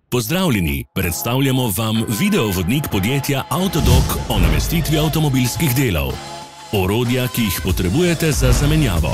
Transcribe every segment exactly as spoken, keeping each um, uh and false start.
Pozdravljeni, predstavljamo vam videovodnik podjetja Avtodok o namestitvi avtomobilskih delov. Orodja, ki jih potrebujete za zamenjavo.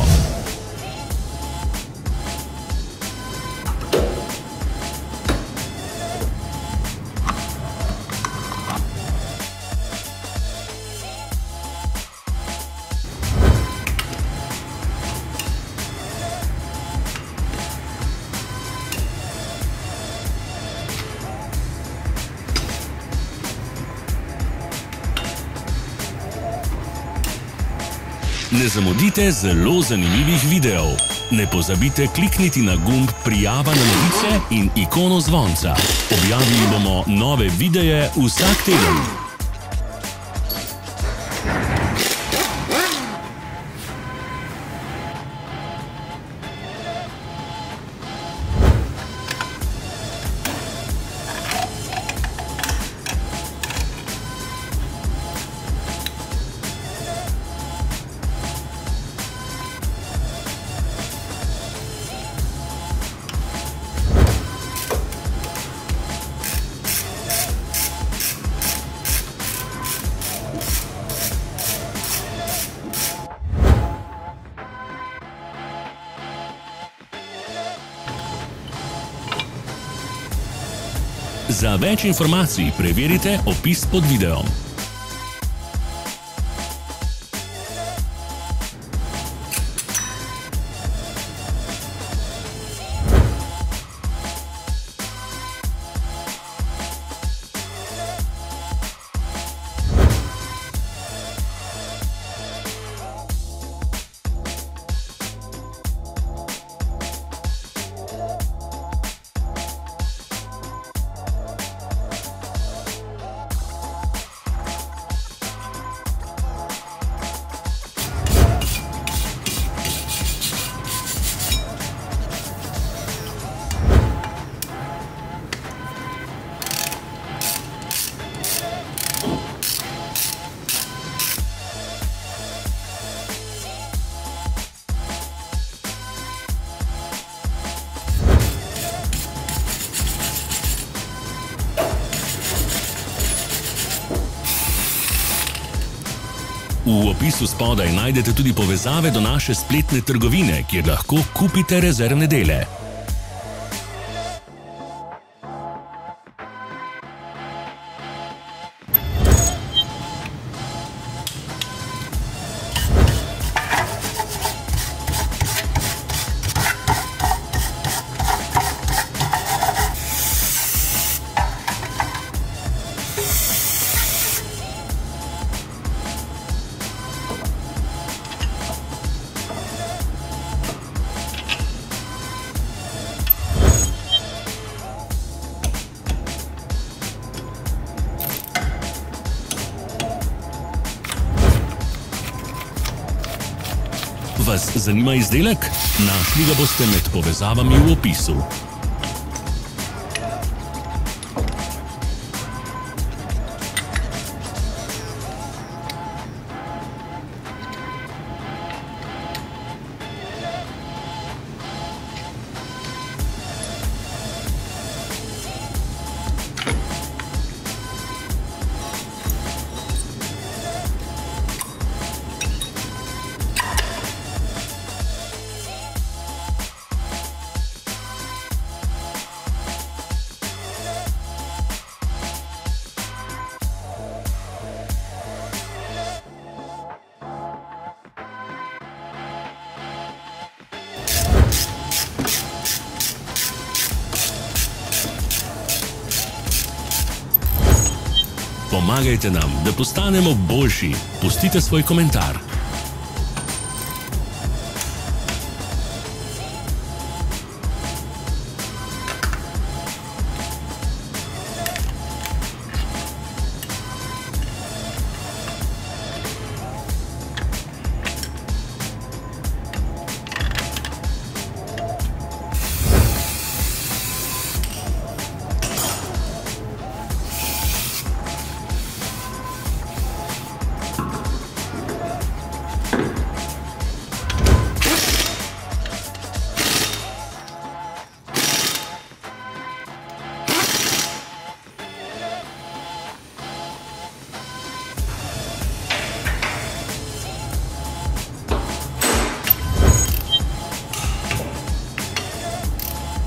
Ne zamudite zelo zanimivih videov. Ne pozabite klikniti na gumb Prijava na novice in ikono zvonca. Objavili bomo nove videe vsak teden. Za več informacij preverite opis pod videom. V opisu spodaj najdete tudi povezave do naše spletne trgovine, kjer lahko kupite rezervne dele. Vas zanima izdelek? Našli ga boste med povezavami v opisu. Pomagajte nam, da postanemo boljši. Pustite svoj komentar.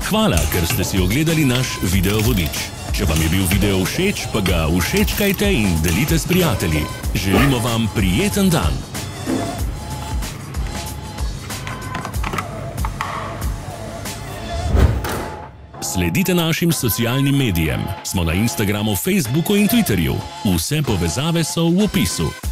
Hvala, ker ste si ogledali naš video vodič. Če vam je bil video všeč, pa ga všečkajte in delite s prijatelji. Želimo vam prijeten dan. Sledite našim socialnim medijem. Smo na Instagramu, Facebooku in Twitterju. Vse povezave so v opisu.